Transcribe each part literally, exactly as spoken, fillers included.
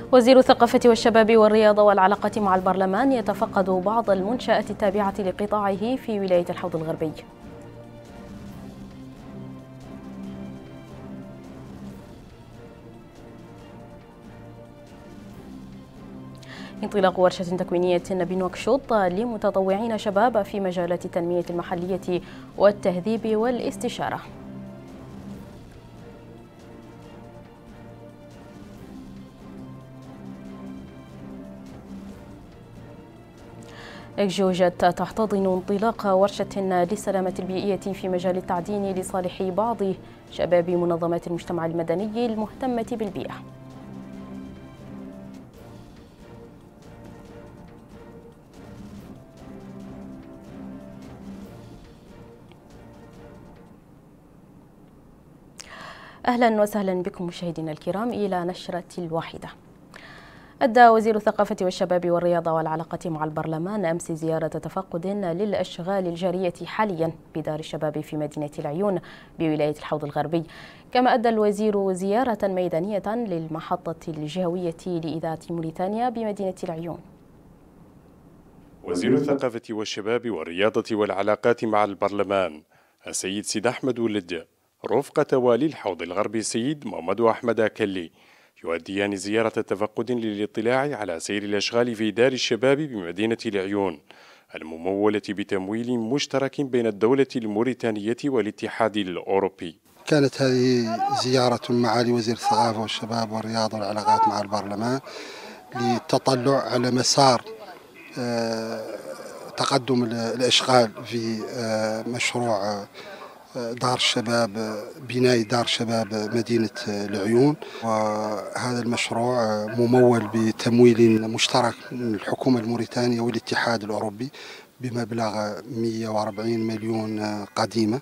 وزير الثقافة والشباب والرياضة والعلاقة مع البرلمان يتفقد بعض المنشآت التابعة لقطاعه في ولاية الحوض الغربي. انطلاق ورشة تكوينية بنواكشوط لمتطوعين شباب في مجالات التنمية المحلية والتهذيب والاستشارة. إكجوجت تحتضن انطلاق ورشة للسلامة البيئية في مجال التعدين لصالح بعض شباب منظمات المجتمع المدني المهتمة بالبيئة. أهلا وسهلا بكم مشاهدينا الكرام إلى نشرة الواحدة. أدى وزير الثقافة والشباب والرياضة والعلاقة مع البرلمان أمس زيارة تفقد للأشغال الجارية حاليا بدار الشباب في مدينة العيون بولاية الحوض الغربي، كما أدى الوزير زيارة ميدانية للمحطة الجهوية لإذاعة موريتانيا بمدينة العيون. وزير الثقافة والشباب والرياضة والعلاقات مع البرلمان السيد سيد أحمد ولد رفقة والي الحوض الغربي السيد محمد أحمد كلي يؤديان زيارة تفقد للاطلاع على سير الأشغال في دار الشباب بمدينة العيون الممولة بتمويل مشترك بين الدولة الموريتانية والاتحاد الأوروبي. كانت هذه زيارة معالي وزير الثقافة والشباب والرياضة والعلاقات مع البرلمان للتطلع على مسار تقدم الأشغال في مشروع دار الشباب، بناء دار شباب مدينة العيون، وهذا المشروع ممول بتمويل مشترك من الحكومة الموريتانية والاتحاد الأوروبي بمبلغ مئة وأربعين مليون قديمة.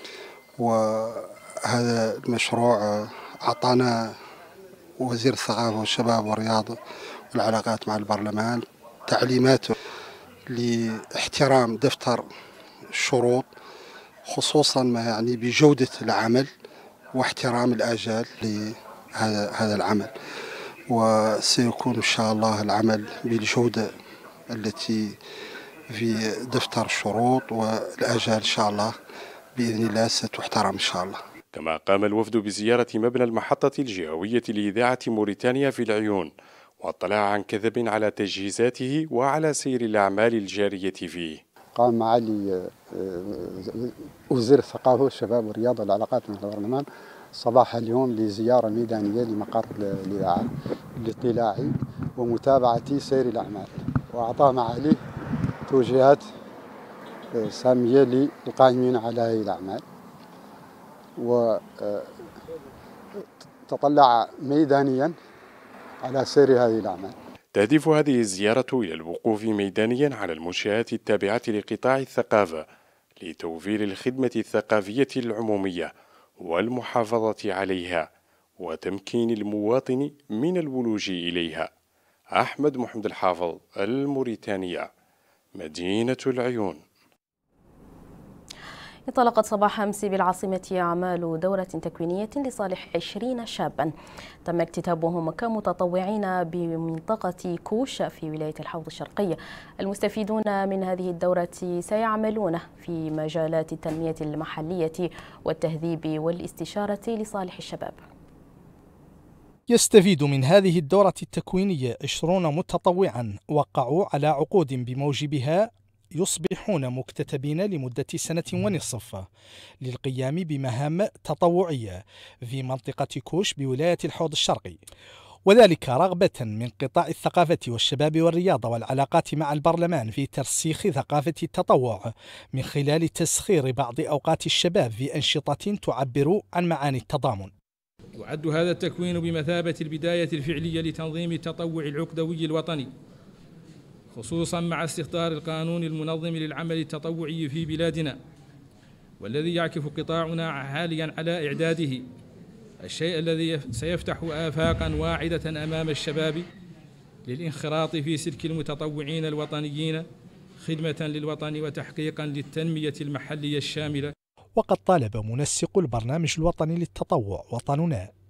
وهذا المشروع أعطانا وزير الثقافة والشباب والرياضة والعلاقات مع البرلمان تعليماته لاحترام دفتر الشروط، خصوصا ما يعني بجودة العمل واحترام الآجال لهذا هذا العمل، وسيكون إن شاء الله العمل بالجودة التي في دفتر الشروط، والآجال إن شاء الله بإذن الله ستحترم إن شاء الله. كما قام الوفد بزيارة مبنى المحطة الجهوية لإذاعة موريتانيا في العيون واطلاع عن كثب على تجهيزاته وعلى سير الأعمال الجارية فيه. قام معالي وزير الثقافة والشباب والرياضة والعلاقات مع البرلمان صباح اليوم لزيارة ميدانية لمقر الإذاعة لاطلاع ومتابعة سير الأعمال، وأعطاه معاليه توجيهات سامية للقائمين على هذه الأعمال، وتطلع ميدانيا على سير هذه الأعمال. تهدف هذه الزيارة إلى الوقوف ميدانيا على المنشآت التابعة لقطاع الثقافة لتوفير الخدمة الثقافية العمومية والمحافظة عليها وتمكين المواطن من الولوج إليها. أحمد محمد الحافظ، الموريتانية، مدينة العيون. انطلقت صباح أمس بالعاصمة أعمال دورة تكوينية لصالح عشرين شابا تم اكتتابهم كمتطوعين بمنطقة كوش في ولاية الحوض الشرقي. المستفيدون من هذه الدورة سيعملون في مجالات التنمية المحلية والتهذيب والاستشارة لصالح الشباب. يستفيد من هذه الدورة التكوينية عشرون متطوعا وقعوا على عقود بموجبها يصبحون مكتتبين لمدة سنة ونصف للقيام بمهام تطوعية في منطقة كوش بولاية الحوض الشرقي، وذلك رغبة من قطاع الثقافة والشباب والرياضة والعلاقات مع البرلمان في ترسيخ ثقافة التطوع من خلال تسخير بعض أوقات الشباب في أنشطة تعبر عن معاني التضامن. يعد هذا التكوين بمثابة البداية الفعلية لتنظيم التطوع العقدوي الوطني، خصوصا مع استحضار القانون المنظم للعمل التطوعي في بلادنا، والذي يعكف قطاعنا حاليا على إعداده، الشيء الذي سيفتح آفاقا واعدة أمام الشباب للانخراط في سلك المتطوعين الوطنيين خدمة للوطن وتحقيقا للتنمية المحلية الشاملة. وقد طالب منسق البرنامج الوطني للتطوع وطننا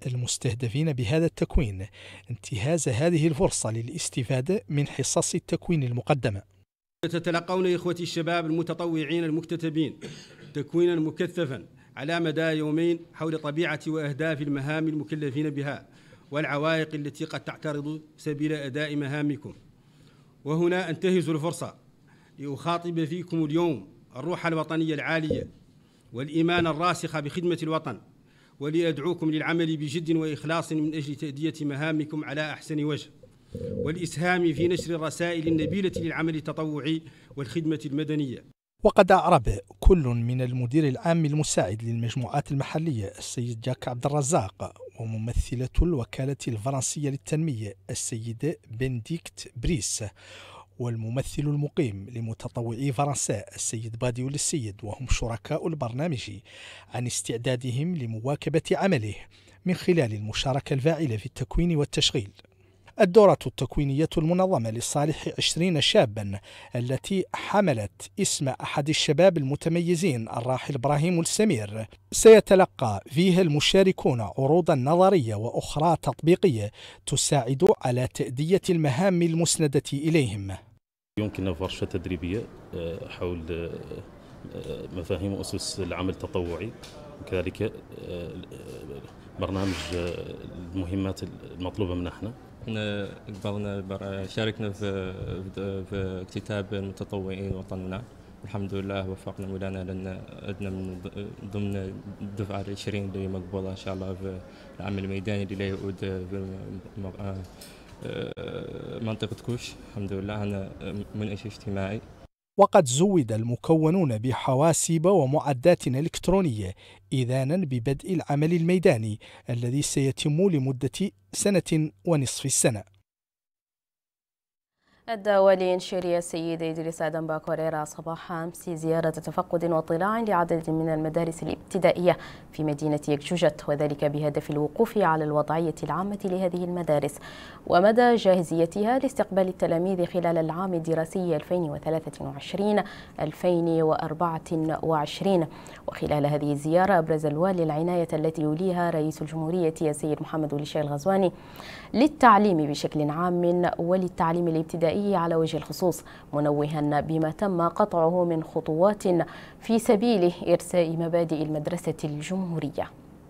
المستهدفين بهذا التكوين انتهاز هذه الفرصة للاستفادة من حصص التكوين المقدمة. تتلقون إخوتي الشباب المتطوعين المكتتبين تكوينا مكثفا على مدى يومين حول طبيعة وأهداف المهام المكلفين بها والعوائق التي قد تعترض سبيل أداء مهامكم. وهنا أنتهز الفرصة لأخاطب فيكم اليوم الروح الوطنية العالية والإيمان الراسخ بخدمة الوطن، ولأدعوكم للعمل بجد وإخلاص من أجل تأدية مهامكم على أحسن وجه، والإسهام في نشر الرسائل النبيلة للعمل التطوعي والخدمة المدنية. وقد أعرب كل من المدير العام المساعد للمجموعات المحلية السيد جاك عبد الرزاق وممثلة الوكالة الفرنسية للتنمية السيدة بنديكت بريس والممثل المقيم لمتطوعي فرنسا السيد بادي السيد وهم شركاء البرنامج عن استعدادهم لمواكبة عمله من خلال المشاركة الفاعلة في التكوين والتشغيل. الدورة التكوينية المنظمة لصالح عشرين شابا التي حملت اسم أحد الشباب المتميزين الراحل إبراهيم السمير سيتلقى فيها المشاركون عروضا نظرية وأخرى تطبيقية تساعد على تأدية المهام المسندة إليهم. يمكننا ورشة تدريبية حول مفاهيم وأسس العمل التطوعي، وكذلك برنامج المهمات المطلوبة منا احنا. قدرنا شاركنا في في اكتتاب المتطوعين وطننا، الحمد لله وفقنا مولانا لأن عندنا من ضمن الدفعة العشرين اللي مقبولة إن شاء الله في العمل الميداني اللي يعود في منطقة كوش. الحمد لله أنا مناقش اجتماعي. وقد زود المكونون بحواسيب ومعدات إلكترونية إذانا ببدء العمل الميداني الذي سيتم لمدة سنة ونصف السنة. أدى ولي إنشيريا السيد إدريس آدم باكوريرا صباح أمس زيارة تفقد واطلاع لعدد من المدارس الابتدائية في مدينة يكجوجت، وذلك بهدف الوقوف على الوضعية العامة لهذه المدارس ومدى جاهزيتها لاستقبال التلاميذ خلال العام الدراسي ألفين وثلاثة وعشرين ألفين وأربعة وعشرين. وخلال هذه الزيارة أبرز الوالي العناية التي يوليها رئيس الجمهورية السيد محمد ولي الغزواني للتعليم بشكل عام وللتعليم الابتدائي على وجه الخصوص، منوها بما تم قطعه من خطوات في سبيل إرساء مبادئ المدرسة الجمهورية.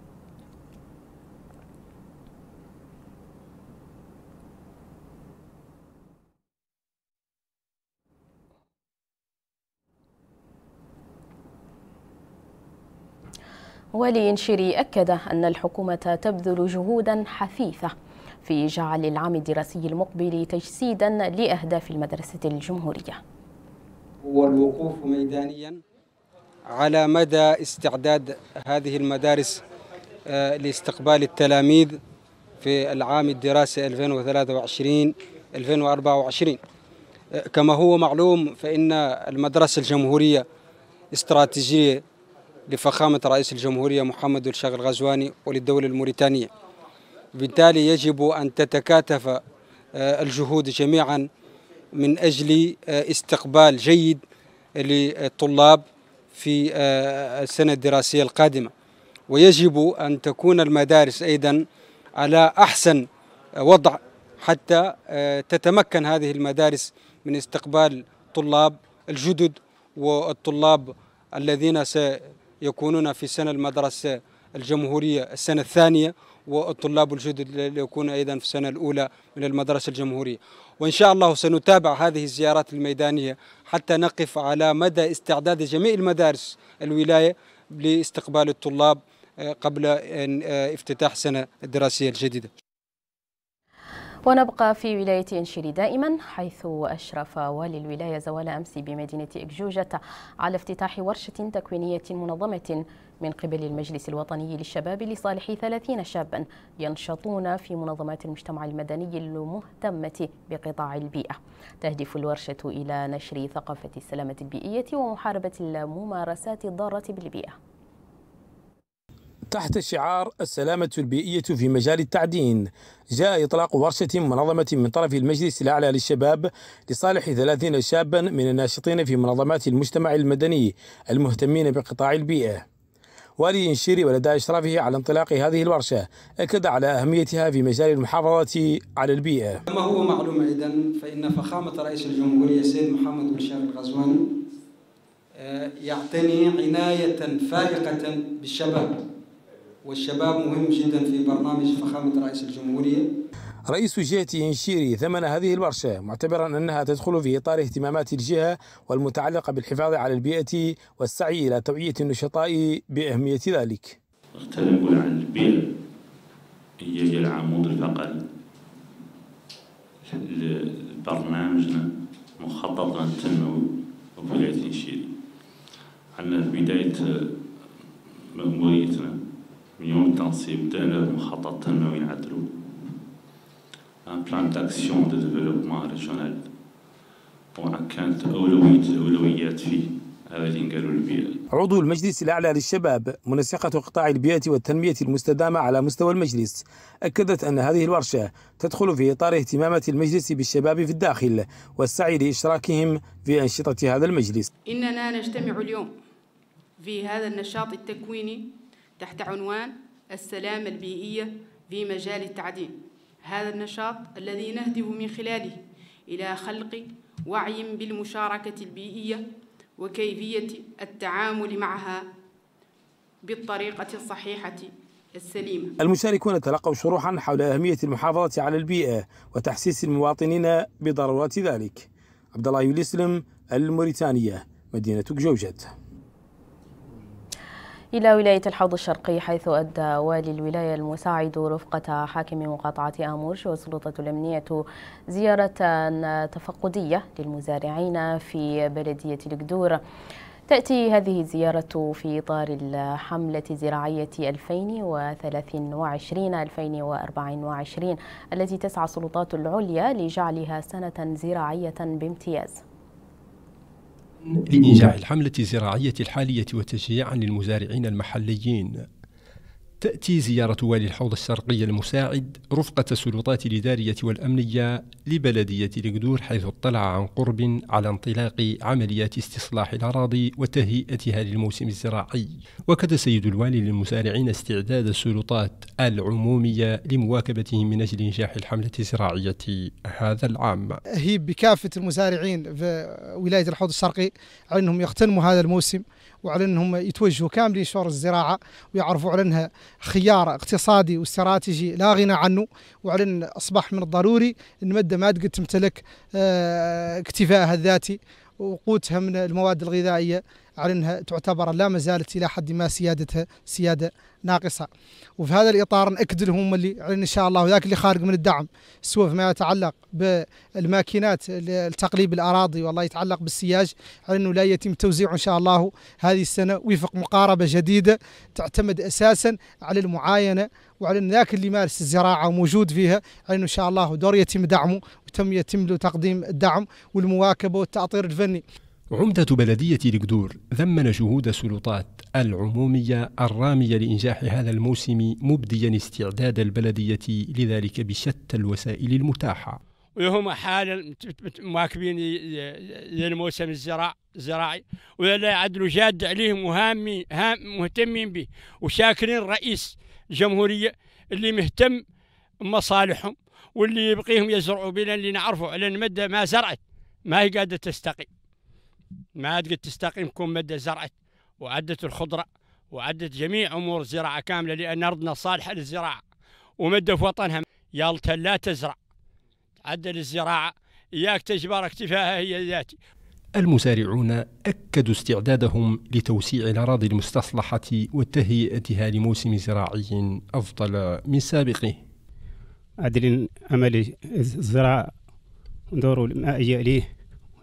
ولي إنشيري أكد أن الحكومة تبذل جهودا حثيثة في جعل العام الدراسي المقبل تجسيدا لأهداف المدرسة الجمهورية. هو الوقوف ميدانيا على مدى استعداد هذه المدارس لاستقبال التلاميذ في العام الدراسي ألفين وثلاثة وعشرين ألفين وأربعة وعشرين. كما هو معلوم فإن المدرسة الجمهورية استراتيجية لفخامة رئيس الجمهورية محمد ولي الغزواني وللدولة الموريتانية، بالتالي يجب أن تتكاتف الجهود جميعا من أجل استقبال جيد للطلاب في السنة الدراسية القادمة، ويجب أن تكون المدارس أيضا على أحسن وضع حتى تتمكن هذه المدارس من استقبال الطلاب الجدد والطلاب الذين سيكونون في سنة المدرسة الجمهورية السنة الثانية، والطلاب الجدد اللي يكونوا أيضا في السنة الأولى من المدرسة الجمهورية. وإن شاء الله سنتابع هذه الزيارات الميدانية حتى نقف على مدى استعداد جميع المدارس الولاية لاستقبال الطلاب قبل افتتاح السنة الدراسية الجديدة. ونبقى في ولاية إنشيري دائما، حيث أشرف والي الولاية زوال أمس بمدينة إكجوجة على افتتاح ورشة تكوينية منظمة من قبل المجلس الوطني للشباب لصالح ثلاثين شابا ينشطون في منظمات المجتمع المدني المهتمة بقطاع البيئة. تهدف الورشة إلى نشر ثقافة السلامة البيئية ومحاربة الممارسات الضارة بالبيئة. تحت شعار السلامة البيئية في مجال التعدين، جاء إطلاق ورشة منظمة من طرف المجلس الأعلى للشباب لصالح ثلاثين شابا من الناشطين في منظمات المجتمع المدني المهتمين بقطاع البيئة. والي إنشيري ولدى إشرافه على انطلاق هذه الورشة أكد على أهميتها في مجال المحافظة على البيئة. كما هو معلوم أيضا فإن فخامة رئيس الجمهورية السيد محمد بن شرف الغزواني يعتني عناية فائقة بالشباب، والشباب مهم جدا في برنامج فخامة رئيس الجمهورية. رئيس جهة إنشيري ثمن هذه الورشة معتبرا أنها تدخل في إطار اهتمامات الجهة والمتعلقة بالحفاظ على البيئة والسعي إلى توعية النشطاء بأهمية ذلك. نقول عن البيئة هي العمود الفقري لبرنامجنا مخطط التنموي وولاية إنشيري. عندنا بداية مأموريتنا من يوم التنصيب بدأنا بمخطط التنموي نعدلو un plan d'action de développement régional وكانت أولوية أولويات فيه هذا اللي قالوا البيئة. عضو المجلس الأعلى للشباب منسقة قطاع البيئة والتنمية المستدامة على مستوى المجلس أكدت أن هذه الورشة تدخل في إطار اهتمامات المجلس بالشباب في الداخل والسعي لإشراكهم في أنشطة هذا المجلس. إننا نجتمع اليوم في هذا النشاط التكويني تحت عنوان السلامة البيئية في مجال التعدين. هذا النشاط الذي نهدف من خلاله إلى خلق وعي بالمشاركة البيئية وكيفية التعامل معها بالطريقة الصحيحة السليمة. المشاركون تلقوا شروحا حول أهمية المحافظة على البيئة وتحسيس المواطنين بضرورات ذلك. عبد الله يسلم، الموريتانية، مدينة جوجت. إلى ولاية الحوض الشرقي، حيث أدى والي الولاية المساعد رفقة حاكم مقاطعة آمورش والسلطة الأمنية زيارة تفقدية للمزارعين في بلدية القدور. تأتي هذه الزيارة في إطار الحملة الزراعية ألفين وثلاثة وعشرين ألفين وأربعة وعشرين التي تسعى السلطات العليا لجعلها سنة زراعية بامتياز. لإنجاح الحملة الزراعية الحالية وتشجيعا للمزارعين المحليين، تأتي زيارة والي الحوض الشرقي المساعد رفقة السلطات الإدارية والأمنية لبلدية القدور، حيث اطلع عن قرب على انطلاق عمليات استصلاح الأراضي وتهيئتها للموسم الزراعي. وكد سيد الوالي للمزارعين استعداد السلطات العمومية لمواكبتهم من أجل إنجاح الحملة الزراعية هذا العام. هي بكافة المزارعين في ولاية الحوض الشرقي على أنهم يغتنموا هذا الموسم، وعلى أنهم يتوجهوا كاملين شور الزراعة ويعرفوا على أنها خيار اقتصادي واستراتيجي لا غنى عنه، وعلى أن أصبح من الضروري أن مادة ما تقدر تمتلك اكتفائها الذاتي وقوتها من المواد الغذائية، على أنها تعتبر لا مازالت إلى حد ما سيادتها سيادة ناقصة. وفي هذا الإطار نأكد لهم اللي على إن شاء الله ذاك اللي خارج من الدعم سواء فيما يتعلق بالماكينات التقليب الأراضي والله يتعلق بالسياج، على أنه لا يتم توزيعه إن شاء الله هذه السنة وفق مقاربة جديدة تعتمد أساسا على المعاينة، وعلى أن ذاك اللي مارس الزراعة وموجود فيها على أنه إن شاء الله دور يتم دعمه وتم يتم له تقديم الدعم والمواكبة والتأطير الفني. عمدة بلدية القدور ذمن جهود السلطات العمومية الرامية لإنجاح هذا الموسم، مبديا استعداد البلدية لذلك بشتى الوسائل المتاحة. وهم حالا مواكبين للموسم الزراعي ولا يعدلوا جاد عليهم وهامين مهتمين به، وشاكرين رئيس الجمهورية اللي مهتم بمصالحهم واللي يبقيهم يزرعوا بنا، اللي نعرفوا على المدة ما زرعت ما هي قادة تستقيم، ما قد تستقيم كون مدة زرعت وعدت الخضرة وعدت جميع أمور الزراعة كاملة، لأن أرضنا صالحة للزراعة ومدة في وطنها. يالتها لا تزرع عدل الزراعة إياك تجبر اكتفاءها هي ذاتي. المزارعون أكدوا استعدادهم لتوسيع الأراضي المستصلحة وتهيئتها لموسم زراعي أفضل من سابقه. عدل عمل الزراعة ندور المائية ليه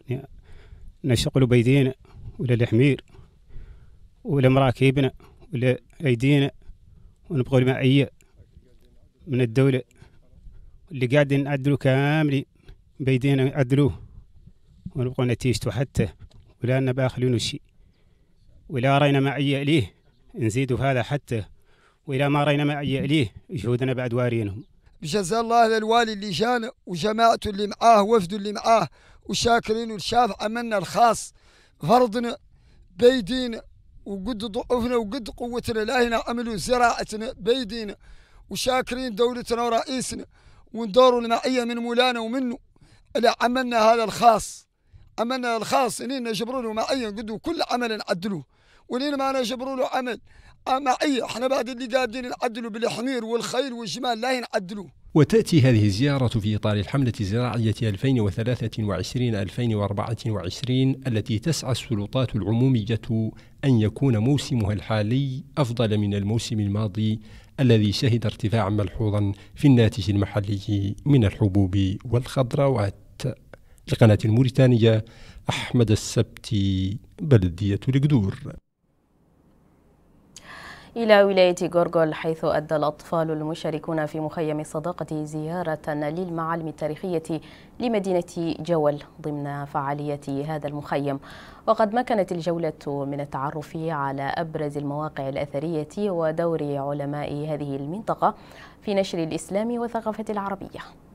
نشغل بيدينا ولا الحمير ولا مراكبنا ولا أيدينا، ونبغوا المائية من الدولة اللي قاعدين نعدلوا كامل بيدينا نعدلوه، ونبغوا نتيجته حتى ولا نباخلون شيء، ولا رأينا معية ليه نزيدوا في هذا حتى، وإلى ما رأينا معية ليه جهودنا بعد وارينهم. بجزاء الله للوالي اللي جانا وجماعته اللي معاه وفده اللي معاه وشاكرين والشاف عملنا الخاص فرضنا بيدينا وقد ضعفنا وقد قوتنا لا هنا عملوا زراعتنا بيدينا وشاكرين دولتنا ورئيسنا وندوروا المعية من مولانا ومنه اللي عملنا هذا الخاص عملنا الخاص إننا نجبروا له معية قدوا كل عمل نعدلوه ولين ما نجبروا له عمل معية احنا بعد اللي قاعدين نعدلوا بالحمير والخيل والجمال لا نعدلوه. وتأتي هذه الزيارة في إطار الحملة الزراعية ألفين وثلاثة وعشرين ألفين وأربعة وعشرين التي تسعى السلطات العمومية أن يكون موسمها الحالي أفضل من الموسم الماضي الذي شهد ارتفاعا ملحوظا في الناتج المحلي من الحبوب والخضروات. لقناة الموريتانية، أحمد السبتي، بلدية القدور. إلى ولاية غورغول، حيث أدى الأطفال المشاركون في مخيم الصداقة زيارة للمعالم التاريخية لمدينة جول ضمن فعالية هذا المخيم. وقد مكنت الجولة من التعرف على أبرز المواقع الأثرية ودور علماء هذه المنطقة في نشر الإسلام والثقافة العربية.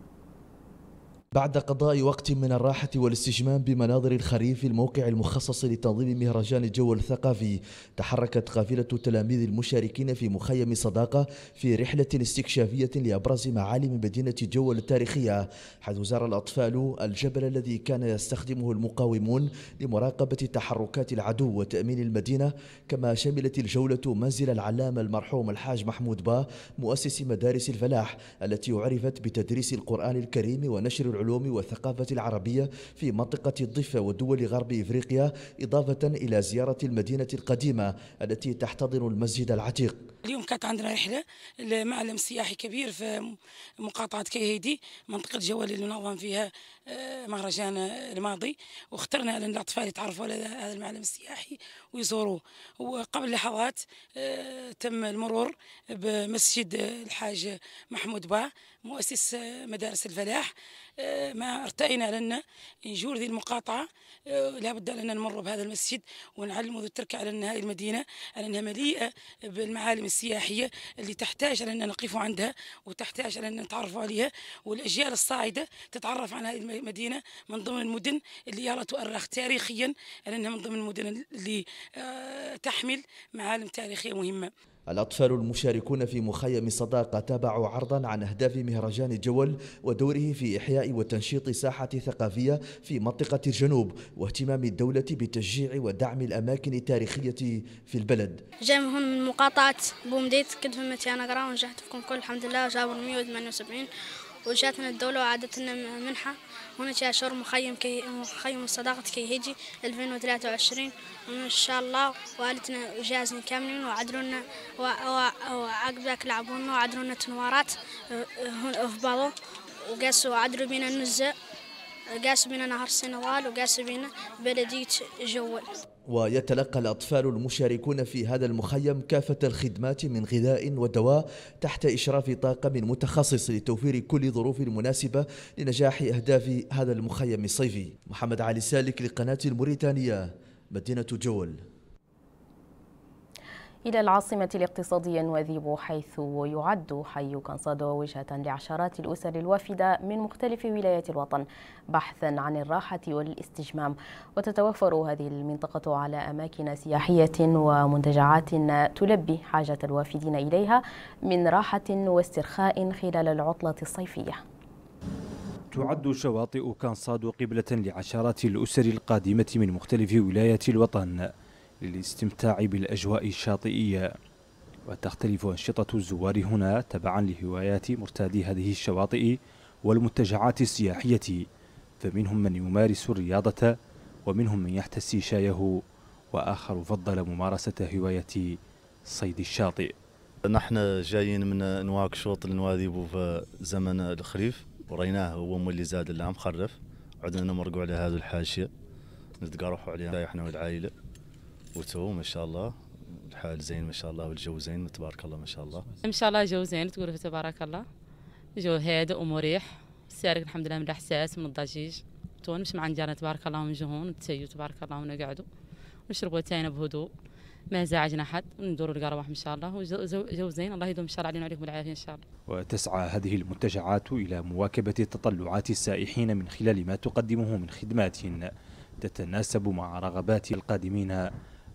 بعد قضاء وقت من الراحة والاستجمام بمناظر الخريف في الموقع المخصص لتنظيم مهرجان جول الثقافي، تحركت قافلة التلاميذ المشاركين في مخيم صداقة في رحلة استكشافية لأبرز معالم مدينة جول التاريخية، حيث زار الأطفال الجبل الذي كان يستخدمه المقاومون لمراقبة تحركات العدو وتأمين المدينة. كما شملت الجولة منزل العلامة المرحوم الحاج محمود با مؤسس مدارس الفلاح التي عرفت بتدريس القرآن الكريم ونشر العلوم والثقافة العربية في منطقة الضفة ودول غرب إفريقيا، إضافة إلى زيارة المدينة القديمة التي تحتضن المسجد العتيق. اليوم كانت عندنا رحلة لمعلم سياحي كبير في مقاطعة كيهيدي، منطقة جول اللي نظم فيها مهرجان الماضي، واخترنا لأن الأطفال يتعرفوا على هذا المعلم السياحي ويزوروه. وقبل لحظات تم المرور بمسجد الحاج محمود با مؤسس مدارس الفلاح. ما ارتئينا لنا نجور ذي المقاطعة لا بد لنا نمر بهذا المسجد ونعلموا ذو التركة على أن هذه المدينة على أنها مليئة بالمعالم السياحية اللي تحتاج على أن نقف عندها وتحتاج على أن نتعرف عليها، والأجيال الصاعدة تتعرف عن هذه المدينة من ضمن المدن اللي يلا تؤرخ تاريخيا على أنها من ضمن المدن اللي تحمل معالم تاريخية مهمة. الأطفال المشاركون في مخيم صداقة تابعوا عرضا عن أهداف مهرجان جول ودوره في إحياء وتنشيط ساحة ثقافية في منطقة الجنوب، واهتمام الدولة بتشجيع ودعم الأماكن التاريخية في البلد. جاي هون من مقاطعة بومديت، كنت في متيانا قرا ونجحت فيكم كل الحمد لله، جابوا مئة وثمانية وسبعين وجاتنا الدولة وعادت لنا منحة. هنا شهر مخيم كي مخيم الصداقة كيهيجي ألفين وثلاثة وعشرين، وإن شاء الله والدنا جاهزين كاملين وعدلونا وعقبك لعبونا وعدلونا تنوارات هون في بعضه، وقاسوا عدلوا بينا النزة، قاسوا بينا نهر السنوال، وقاسوا بينا بلدية جول. ويتلقى الأطفال المشاركون في هذا المخيم كافة الخدمات من غذاء ودواء تحت إشراف طاقم متخصص لتوفير كل ظروف مناسبة لنجاح أهداف هذا المخيم الصيفي. محمد علي سالك لقناة الموريتانية، مدينة جول. إلى العاصمة الاقتصادية نواذيب، حيث يعد حي كنصادو وجهة لعشرات الأسر الوافدة من مختلف ولايات الوطن بحثا عن الراحة والاستجمام. وتتوفر هذه المنطقة على أماكن سياحية ومنتجعات تلبي حاجة الوافدين إليها من راحة واسترخاء خلال العطلة الصيفية. تعد شواطئ كنصادو قبلة لعشرات الأسر القادمة من مختلف ولايات الوطن للاستمتاع بالأجواء الشاطئية، وتختلف أنشطة الزوار هنا تبعا لهوايات مرتادي هذه الشواطئ والمنتجعات السياحية، فمنهم من يمارس الرياضة ومنهم من يحتسي شايه، وآخر فضل ممارسة هواية صيد الشاطئ. نحن جايين من نواكشوط لنواذيب في زمن الخريف، وريناه هو مولي زاد اللي عم خرف، عدنا نمرقوا على هذه الحاشية نتقارحوا عليها احنا والعائلة، وتو ما شاء الله الحال زين ما شاء الله والجو زين تبارك الله ما شاء الله. ان شاء الله جو زين تقول تبارك الله، جو هادئ ومريح، السارق الحمد لله من الاحساس من الضجيج، تو نمشي مع نجارنا تبارك الله ونجهون نتسيو تبارك الله ونقعدوا ونشربوا تاينا بهدوء ما زعجنا حد، وندوروا القروح ان شاء الله، وجو زين الله يدوم ان شاء الله علينا وعليكم بالعافيه ان شاء الله. وتسعى هذه المنتجعات الى مواكبه تطلعات السائحين من خلال ما تقدمه من خدمات تتناسب مع رغبات القادمين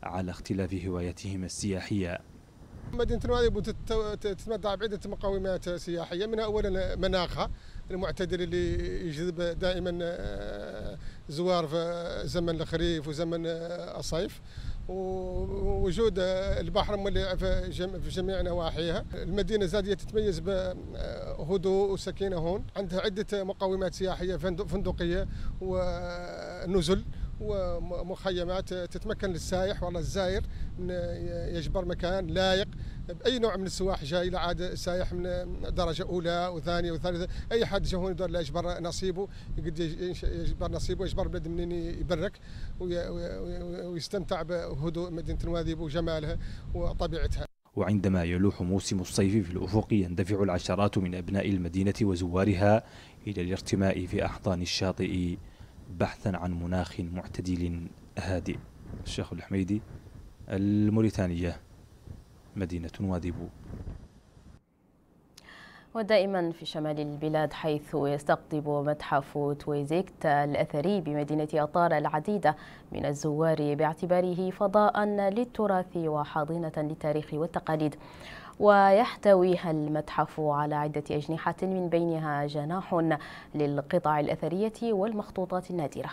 على اختلاف هواياتهم السياحية. مدينة نواذيبو تتمتع بعدة مقومات سياحية، منها أولا مناخها المعتدل اللي يجذب دائما زوار في زمن الخريف وزمن الصيف، ووجود البحر مولع في جميع نواحيها. المدينة زادية تتميز بهدوء وسكينة هون، عندها عدة مقومات سياحية فندقية ونزل ومخيمات تتمكن للسائح والله الزائر من يجبر مكان لايق بأي نوع من السواح جاي، لا عاد السائح من درجة أولى وثانية وثالثة، أي حد جا هون يدور لا يجبر نصيبه، يجبر نصيبه يجبر بلد منين يبرك ويستمتع بهدوء مدينة نواذيبو وجمالها وطبيعتها. وعندما يلوح موسم الصيف في الأفق يندفع العشرات من أبناء المدينة وزوارها إلى الارتماء في أحضان الشاطئ بحثا عن مناخ معتدل هادئ. الشيخ الحميدي، الموريتانية، مدينة نواذيبو. ودائما في شمال البلاد، حيث يستقطب متحف تويزيكت الأثري بمدينة أطار العديد من الزوار باعتباره فضاء للتراث وحاضنة للتاريخ والتقاليد. ويحتوي المتحف على عدة أجنحة من بينها جناح للقطع الأثرية والمخطوطات النادرة.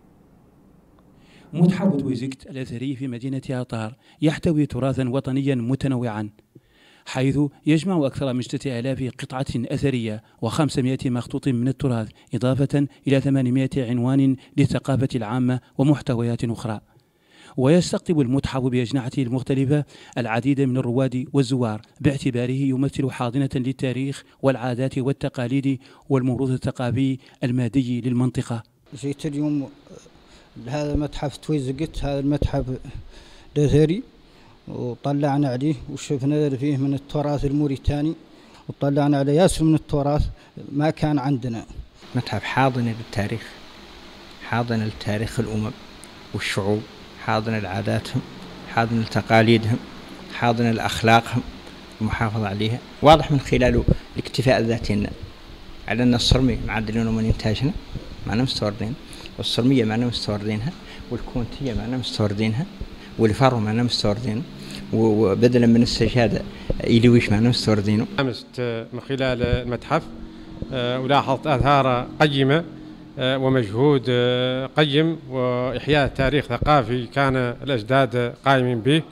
متحف تويزيكت الأثري في مدينة أطار يحتوي تراثا وطنيا متنوعا، حيث يجمع أكثر من ستة آلاف قطعة أثرية وخمسمائة مخطوط من التراث، إضافة إلى ثمانمائة عنوان للثقافة العامة ومحتويات أخرى. ويستقطب المتحف بأجنحته المختلفة العديد من الرواد والزوار، باعتباره يمثل حاضنة للتاريخ والعادات والتقاليد والموروث الثقافي المادي للمنطقة. جيت اليوم هذا متحف تويزيكت، هذا المتحف الأثري، وطلعنا عليه وشفنا فيه من التراث الموريتاني، وطلعنا على ياسر من التراث ما كان عندنا. متحف حاضنة للتاريخ، حاضنة لتاريخ الأمم والشعوب، حاضنة لعاداتهم، حاضنة لتقاليدهم، حاضنة لأخلاقهم، المحافظة عليها. واضح من خلاله الاكتفاء ذاتنا على أن الصرمي معدلين من إنتاجنا معنا مستوردين، والصرمية معنا مستوردينها، والكونتية معنا مستوردينها، والفارو معنا مستوردينه، وبدلا من السجادة إليويش معنا مستوردينه. لمست من خلال المتحف ولاحظت آثار قيمة ومجهود قيم وإحياء تاريخ ثقافي كان الأجداد قائمين به،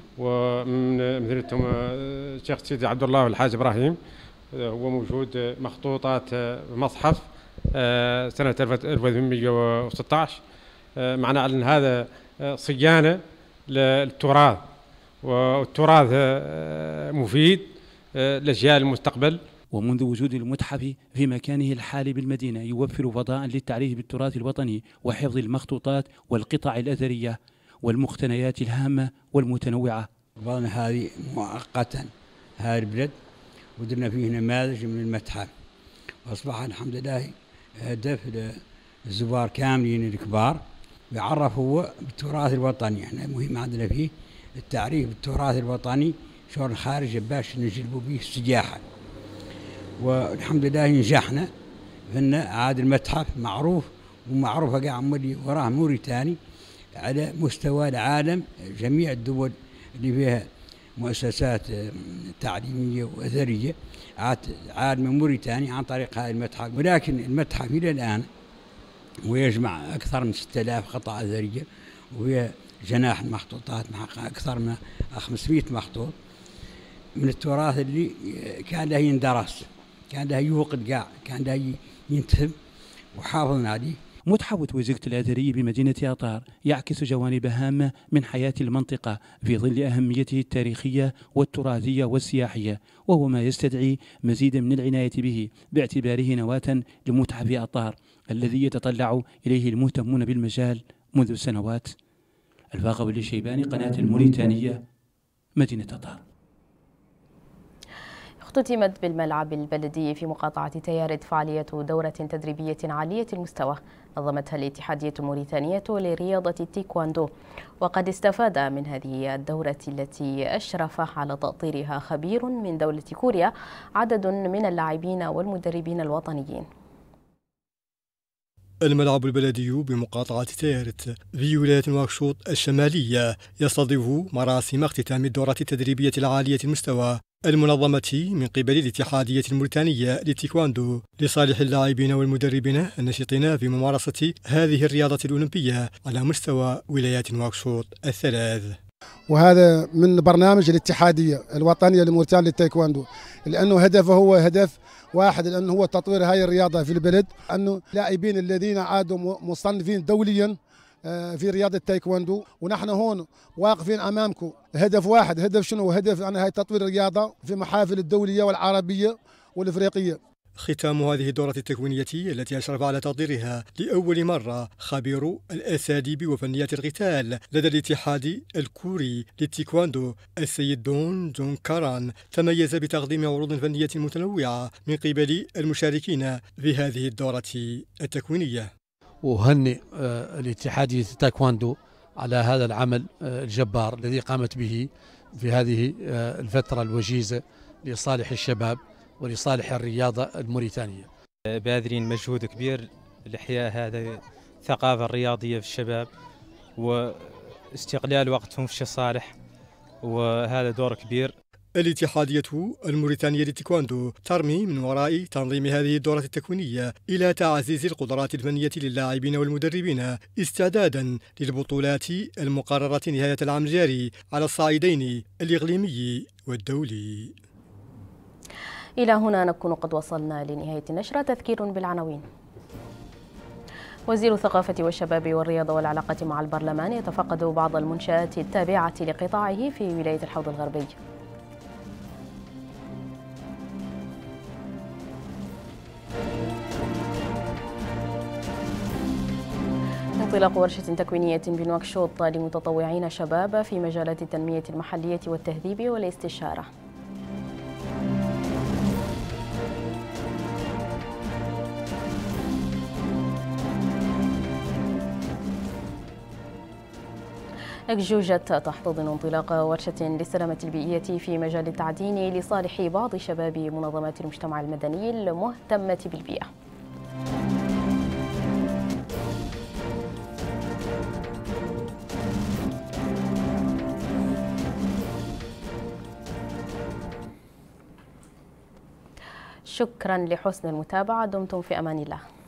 ومن مثلتهم الشيخ سيدي عبد الله والحاج إبراهيم. هو موجود مخطوطات مصحف سنة ألف وثمانمائة وستة عشر، معنى أن هذا صيانة للتراث، والتراث مفيد لأجيال المستقبل. ومنذ وجود المتحف في مكانه الحالي بالمدينة يوفر فضاء للتعريف بالتراث الوطني وحفظ المخطوطات والقطع الأثرية والمقتنيات الهامة والمتنوعة. قبلنا هذه مؤقتا هذا البلد ودرنا فيه نماذج من المتحف، وأصبح الحمد لله هدف للزوار كاملين الكبار يعرفوا بالتراث الوطني. احنا مهم عندنا فيه التعريف بالتراث الوطني شلون خارج باش نجلبوا به السياحة، والحمد لله نجحنا فإن عاد المتحف معروف ومعروف قاع عملي وراه موريتاني على مستوى العالم. جميع الدول اللي فيها مؤسسات تعليمية وأثرية عاد عاد من موريتانيا عن طريق هذا المتحف. ولكن المتحف إلى الآن ويجمع أكثر من ستة آلاف قطعة أثرية، وهي جناح المخطوطات مع أكثر من خمسمائة مخطوط من التراث اللي كان له يندرس، كان له يوقد قاع، كان له ينتهب وحافظنا عليه. متحف تويزيكت الأثري بمدينة أطار يعكس جوانب هامة من حياة المنطقة في ظل أهميته التاريخية والتراثية والسياحية، وهو ما يستدعي مزيدا من العناية به باعتباره نواة لمتحف أطار الذي يتطلع إليه المهتمون بالمجال منذ سنوات. الفاقوي الشيباني، قناة الموريتانية، مدينة أطار. اختتمت بالملعب البلدي في مقاطعة تيارت فعالية دورة تدريبية عالية المستوى نظمتها الاتحادية الموريتانية لرياضة التايكواندو، وقد استفاد من هذه الدورة التي أشرف على تأطيرها خبير من دولة كوريا عدد من اللاعبين والمدربين الوطنيين. الملعب البلدي بمقاطعة تيرت في ولاية نواكشوط الشمالية يستضيف مراسم اختتام الدورة التدريبية العالية المستوى المنظمة من قبل الاتحادية الموريتانية للتايكواندو لصالح اللاعبين والمدربين النشطين في ممارسة هذه الرياضة الأولمبية على مستوى ولايات نواكشوط الثلاث. وهذا من برنامج الاتحادية الوطنية لموريتانيا للتايكواندو، لأنه هدفه هو هدف واحد، لأنه هو تطوير هذه الرياضة في البلد، أنه لاعبين الذين عادوا مصنفين دوليا في رياضة التايكواندو، ونحن هون واقفين أمامكم هدف واحد. هدف شنو؟ هدف أن هي تطوير الرياضة في محافل الدولية والعربية والإفريقية. ختام هذه الدورة التكوينية التي أشرف على تحضيرها لأول مرة خبير الأساليب وفنيات القتال لدى الاتحاد الكوري للتايكواندو السيد دون جون كاران، تميز بتقديم عروض فنية متنوعة من قبل المشاركين في هذه الدورة التكوينية. وهنئ الاتحادية التايكواندو على هذا العمل الجبار الذي قامت به في هذه الفترة الوجيزة لصالح الشباب ولصالح الرياضة الموريتانية. باذلين مجهود كبير لإحياء هذه الثقافة الرياضية في الشباب واستغلال وقتهم في الصالح، وهذا دور كبير. الاتحادية الموريتانية للتايكواندو ترمي من وراء تنظيم هذه الدورة التكوينية إلى تعزيز القدرات الفنية للاعبين والمدربين استعدادا للبطولات المقررة نهاية العام الجاري على الصعيدين الإقليمي والدولي. إلى هنا نكون قد وصلنا لنهاية النشرة. تذكير بالعناوين. وزير الثقافة والشباب والرياضة والعلاقة مع البرلمان يتفقد بعض المنشآت التابعة لقطاعه في ولاية الحوض الغربي. انطلاق ورشة تكوينية بنواكشوط لمتطوعين شباب في مجالات التنمية المحلية والتهذيب والاستشارة. أكجوجة تحتضن انطلاق ورشة للسلامة البيئية في مجال التعدين لصالح بعض شباب منظمات المجتمع المدني المهتمة بالبيئة. شكرا لحسن المتابعة، دمتم في أمان الله.